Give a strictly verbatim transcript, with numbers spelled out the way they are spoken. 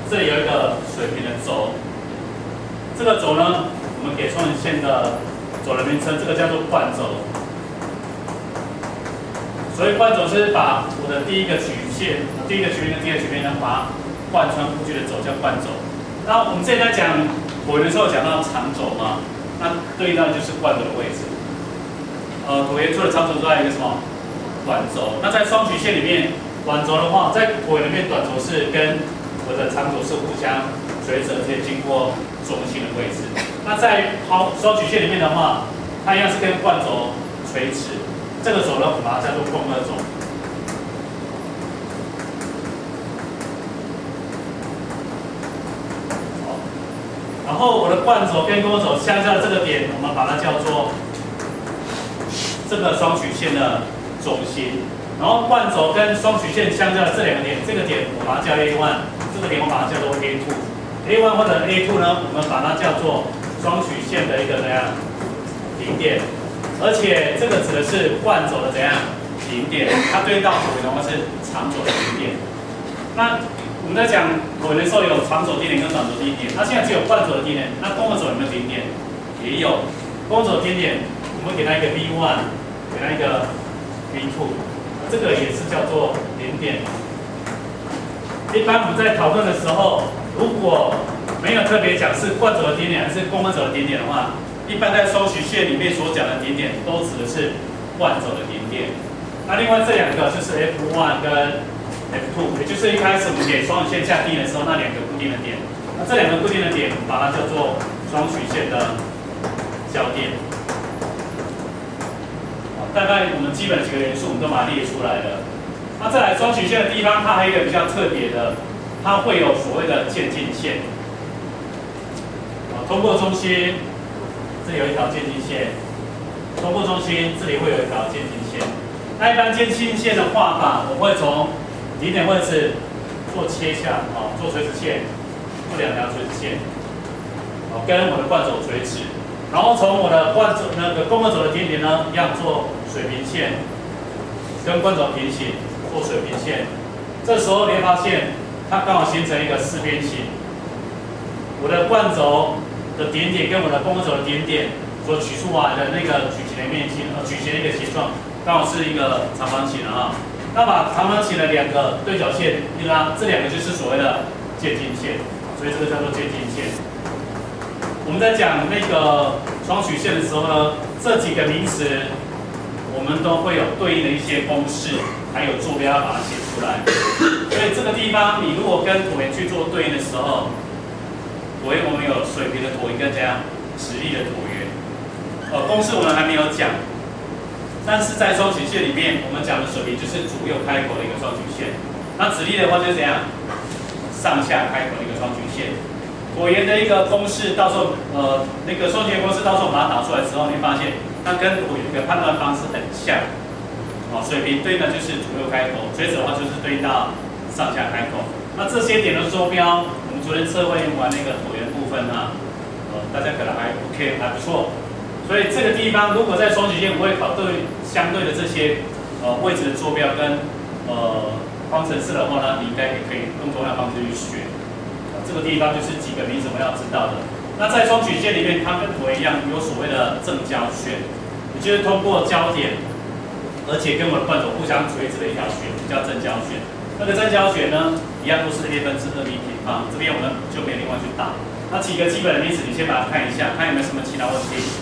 这里有一个水平的轴，这个轴呢，我们给双曲线的轴的名称，这个叫做惯轴。所以惯轴是把我的第一个曲线、第一个曲面跟第二个曲面呢，把它贯穿过去的轴叫惯轴。那我们之前在讲椭圆的时候讲到长轴嘛，那对应到的就是惯轴的位置。呃，椭圆除了长轴之外，一个什么短轴？那在双曲线里面，短轴的话，在椭圆里面，短轴是跟我的长轴是互相垂直，而且经过中心的位置。那在好双曲线里面的话，它一样是跟惯轴垂直。这个轴呢，我们把它叫做共轭轴。然后我的惯轴跟共轭轴相交的这个点，我们把它叫做这个双曲线的中心。然后惯轴跟双曲线相交的这两个点，这个点我把它叫 A 一， 这个点我把它叫做 A 二。A 一 或者 A 二呢，我们把它叫做双曲线的一个怎样顶点，而且这个指的是惯轴的怎样顶点，它对应到椭圆的话是长轴的顶点。那我们在讲椭圆的时候有长轴顶点跟短轴顶点，那现在只有惯轴的顶点，那共轭轴有没有顶点？也有，共轴顶点我们给它一个 V 一， 给它一个 V 二。这个也是叫做顶点。一般我们在讨论的时候，如果没有特别讲是惯轴的顶点还是共轭轴的顶点的话，一般在双曲线里面所讲的顶点都指的是惯轴的顶点。那另外这两个就是 F 一 跟 F 二， 也就是一开始我们给双曲线下定的时候那两个固定的点。那这两个固定的点，我们把它叫做双曲线的交点。大概我们基本几个元素我们都把它列出来了。那再来双曲线的地方，它还有一个比较特别的，它会有所谓的渐进线。通过中心，这里有一条渐进线；通过中心，这里会有一条渐进线。那一般渐进线的画法，我会从顶点位置做切下，啊，做垂直线，做两条垂直线，啊，跟我的惯轴垂直。然后从我的惯轴那个共轭轴的顶点呢，一样做水平线，跟惯轴平行，做水平线。这时候你会发现，它刚好形成一个四边形。我的惯轴的顶点跟我的共轭轴的顶点所取出来的那个矩形的面积，呃，矩形的一个形状，刚好是一个长方形啊。那把长方形的两个对角线一拉，这两个就是所谓的渐进线，所以这个叫做渐进线。我们在讲那个双曲线的时候呢，这几个名词我们都会有对应的一些公式，还有坐标要把它写出来。所以这个地方你如果跟椭圆去做对应的时候，椭圆我们有水平的椭圆跟怎样直立的椭圆。呃，公式我们还没有讲，但是在双曲线里面，我们讲的水平就是左右开口的一个双曲线。那直立的话就是怎样上下开口的一个双曲线。椭圆的一个公式，到时候呃那个双曲线公式，到时候我们把它导出来之后，你会发现它跟椭圆的判断方式很像。哦，水平对应的就是左右开口，垂直的话就是对应到上下开口。那这些点的坐标，我们昨天测绘完那个椭圆部分啊，呃大家可能还 OK 还不错。所以这个地方如果在双曲线我会考对相对的这些呃位置的坐标跟呃方程式的话呢，你应该也可以用同样的方式去学。这个地方就是几个名词我们要知道的。那在双曲线里面，它跟椭圆一样有所谓的正交旋，也就是通过交点，而且跟我的惯轴互相垂直的一条旋，叫正交旋。那个正交旋呢，一样都是 a 分之二 b 平方，这边我们就没有另外去打。那几个基本的名词，你先把它看一下，看有没有什么其他问题。